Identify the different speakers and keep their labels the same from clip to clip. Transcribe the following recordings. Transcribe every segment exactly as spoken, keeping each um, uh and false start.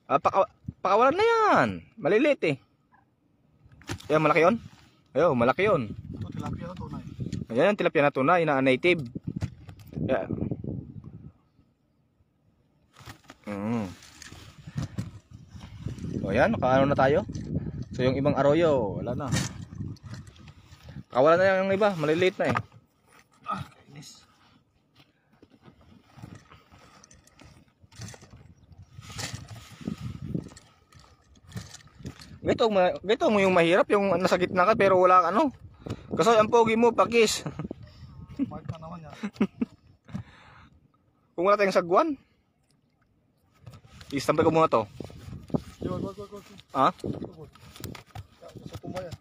Speaker 1: Ah, paka, pakawalan na yan. Maliliit eh. Ayan, malaki yun. Ayun, malaki yun.
Speaker 2: Ito, tilapia na tunay.
Speaker 1: Ayan, tilapia na tunay na native. Ayan. Mm. O yan, nakaano na tayo. So yung ibang arroyo, wala na. Pakawalan na yung iba, maliliit na eh.
Speaker 2: Ah, kainis.
Speaker 1: Gito, gito mo yung mahirap, yung nasa gitna ka pero wala ka ano. Kasi ang pogi mo, pakis.
Speaker 2: Mark na naman yan.
Speaker 1: Kung wala tayong sagwan, istampay ko muna to.
Speaker 2: Wag, wag, wag, wag.
Speaker 1: Ha?
Speaker 2: Wag. Sa tumba yan.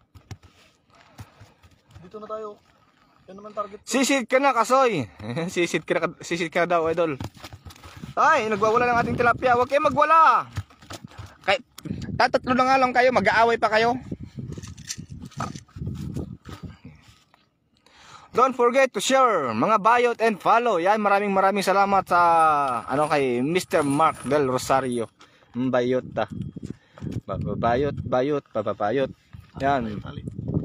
Speaker 2: Dito na tayo. Yan naman target.
Speaker 1: Sisid ka na, Kasoy. Sisid ka na, sisid ka na daw, idol. Ay, nagwawala ng ating tilapia. Huwag kayo magwala. Kay, tatatlo na nga lang kayo, mag-aaway pa kayo. Don't forget to share, mga bayot and follow. Yan, maraming maraming salamat sa ano kay Mister Mark Del Rosario. Bayot ta. Bayot, bayot, papabayot. Yan.
Speaker 2: Tali.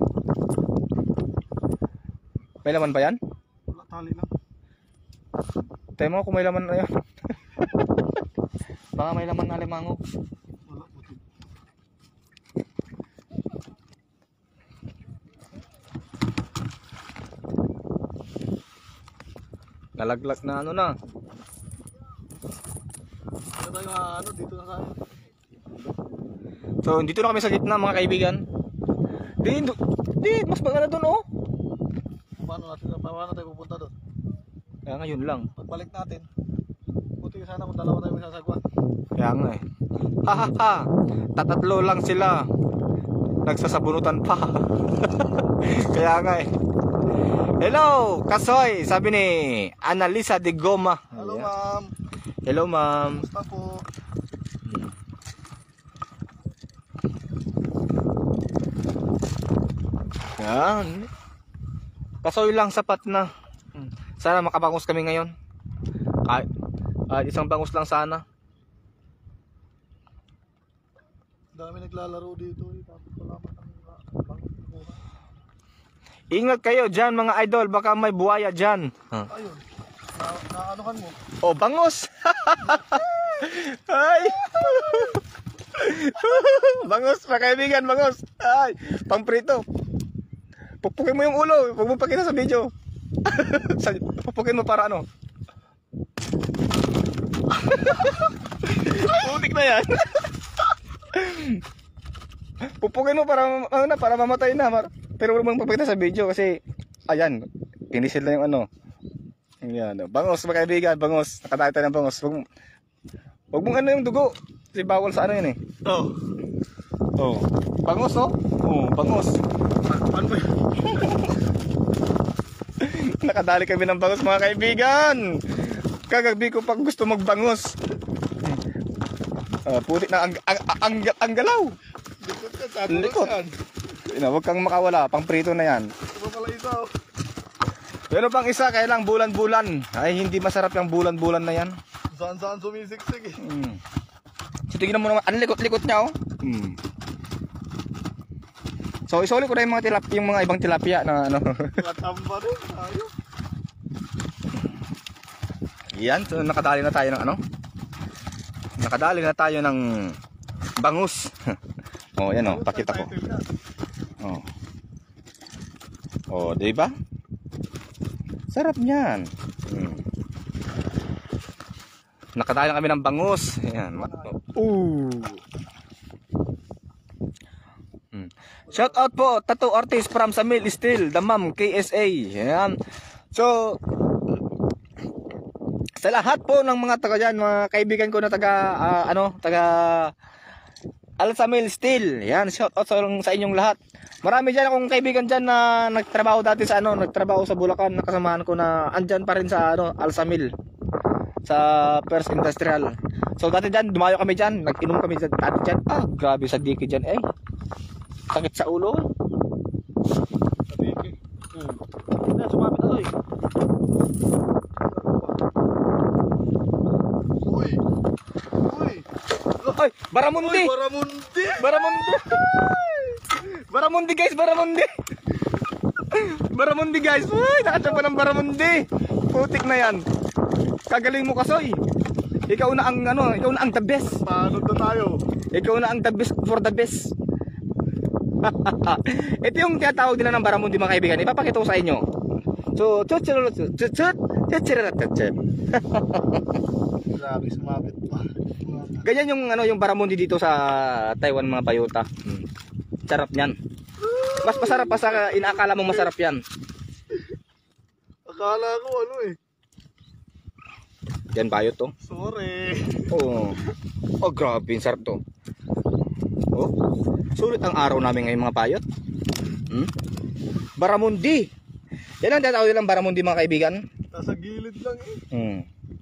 Speaker 1: May laman ba yan?
Speaker 2: Wala, tali lang.
Speaker 1: Tayo mo kung may laman na yan. Baka may laman na limango.
Speaker 2: Wala, buti.
Speaker 1: Nalaglag na ano na.
Speaker 2: Dito tayo nga, ano, dito na tayo.
Speaker 1: So, dito na kami sa gitna mga kaibigan. Di, di, mas maganda doon oh.
Speaker 2: Paano natin, paano tayo pupunta doon?
Speaker 1: Kaya ngayon lang.
Speaker 2: Pagbalik natin, buti sana kung dalawa tayo magsasagwan.
Speaker 1: Kaya nga eh. Ha ha ha. Tatatlo lang sila. Nagsasabunutan pa. Kaya nga eh. Hello, Kasoy. Sabi ni Analisa de Goma.
Speaker 2: Hello,
Speaker 1: Ayan.
Speaker 2: ma'am.
Speaker 1: Hello, ma'am.
Speaker 2: Kumusta po?
Speaker 1: Yan. Kasoy lang sapat na. Sana makabangus kami ngayon. Kahit, kahit isang bangus lang sana.
Speaker 2: Dami naglalaro dito eh. Tapos wala man ang bangkit ko.
Speaker 1: Ingat kayo dyan mga idol. Baka may buhaya dyan. Huh.
Speaker 2: Ayun. Na, naanokan mo.
Speaker 1: Oh, bangus. Ay. Bangus, mga kaibigan, bangus. Ay, pangprito. Pupukin mo yung ulo. Huwag mo pakita sa video. Pupukin mo para ano. Putik na yan. Pupukin mo para ano na, para mamatay na. Pero huwag mong papakita sa video kasi ayan, pinisil na yung ano. Ayan, bangus mga kaibigan, bangus. Nakadali tayo ng bangus. Huwag, huwag mong ano yung dugo. Kasi bawal sa ano yun eh.
Speaker 2: Oh.
Speaker 1: Oh, bangus oh. Oh, bangus.
Speaker 2: Ano ba yun?
Speaker 1: Nakadali kami ng bangus mga kaibigan. Kagabi ko pag gusto magbangus. Uh, puti na ang, ang, ang, ang galaw.
Speaker 2: Likod ka, tago
Speaker 1: Likod.
Speaker 2: ka yan.
Speaker 1: Ina, huwag kang makawala, pang prito na yan.
Speaker 2: Ito pala isa oh.
Speaker 1: Pero pang isa, kaya lang bulan-bulan. Ay, hindi masarap yung bulan-bulan na yan.
Speaker 2: Saan-saan sumisiksik eh.
Speaker 1: Hmm. So, tignan mo naman, ang likot-likot niya oh. Hmm. So, isuli ko na yung mga, tilap, yung mga ibang tilapia na ano.
Speaker 2: Matamba rin, ayos.
Speaker 1: Yan, so nakadali na tayo ng ano. Nakadali na tayo ng bangus. Oh, yan oh, pakita ko. Oh. Oh, 'di ba? Sarap niyan. Hmm. Nakadali na kami ng bangus. Ayan. Ooh. Hmm. Shout out po Tattoo Artist from Samil Steel, Damam K S A. Ayan. So sa lahat po ng mga taga diyan, mga kaibigan ko na taga uh, ano, taga Alsamil Steel. Yan, shout out sa, sa inyong lahat. Marami diyan akong kaibigan diyan na nagtrabaho dati sa ano, nagtrabaho sa Bulacan, nakasamahan ko na andyan pa rin sa ano, Alsamil. Sa First Industrial. So dati diyan, dumayo kami diyan, nag-inom kami dati diyan. Ah, grabe sa diki diyan eh. Sakit sa ulo.
Speaker 2: Sa diki. Hmm. Ito, sumapit na to eh. Uy! Uy!
Speaker 1: Ay, Baramundi!
Speaker 2: Uy, Baramundi!
Speaker 1: Baramundi! Baramundi guys, Baramundi! Baramundi guys! Uy, nakatsa pa ng Baramundi! Putik na yan! Kagaling mo Kasoy! Ikaw na ang ano, ikaw na ang the best!
Speaker 2: Paano na tayo?
Speaker 1: Ikaw na ang the best for the best! Ito yung tinatawag nila ng Baramundi mga kaibigan. Ipapakita ko sa inyo. So, chuchurut, chuchut, chuchurut, chuchut.
Speaker 2: Grabe, sumabit pa.
Speaker 1: Ganyan yung ano yung Baramundi dito sa Taiwan mga bayota. Hmm. Sarap niyan. Mas masarap pa sa inaakala mo masarap yan.
Speaker 2: Akala ko ano eh.
Speaker 1: Yan bayot to.
Speaker 2: Sorry.
Speaker 1: Oh. Oh, grabe, sarap to. Oh. Sulit ang araw namin ngayon mga bayot. Hmm? Baramundi. Yan ang tinatawag nilang Baramundi mga kaibigan.
Speaker 2: Nasa gilid lang eh.
Speaker 1: Hmm.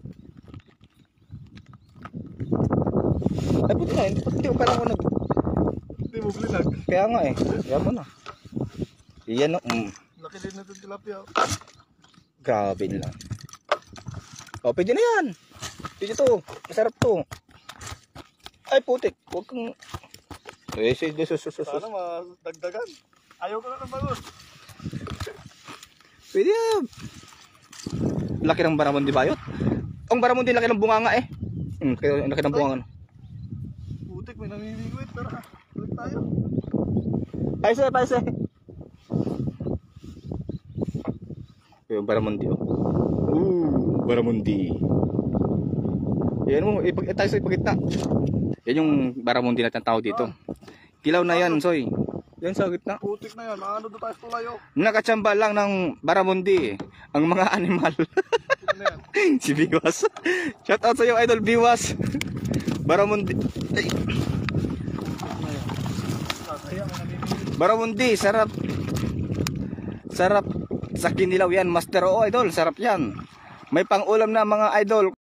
Speaker 1: Ay, buti na, hindi, hindi ko pala ako nag...
Speaker 2: Hindi mo blinag.
Speaker 1: Kaya nga eh, kaya mo na. Yan o, mm.
Speaker 2: Laki din natin tilapia.
Speaker 1: Grabe nila. O, pwede na yan. Pwede to, masarap to. Ay, putik, huwag kang... Eh, sus, sus, sus, sus.
Speaker 2: Sana madagdagan. Ayaw ko na ng bagot.
Speaker 1: Pwede yan. Laki ng Baramundi bayot. Ang Baramundi laki ng bunganga eh. Hmm, kaya laki ng bunganga.
Speaker 2: Putik, may namimigwit. Tara, balik tayo.
Speaker 1: Paise, paise. Yung Baramundi oh. Ooh, Baramundi. Yan mo, ipag tayo sa ipagitna. Yan yung Baramundi natin tao dito. Kilaw na yan, Soy. Yan sa gitna.
Speaker 2: Putik na yan. Ano doon tayo sa tulayo?
Speaker 1: Nakatsamba lang ng Baramundi ang mga animal.
Speaker 2: Putik na yan.
Speaker 1: Si Biwas. Shout out sa iyo, idol Biwas. Baramundi. Ay,
Speaker 2: Kaya may namimigwit.
Speaker 1: Baramundi, sarap. Sarap sa kinilaw yan, master. Oo, idol, sarap yan. May pang-ulam na mga idol.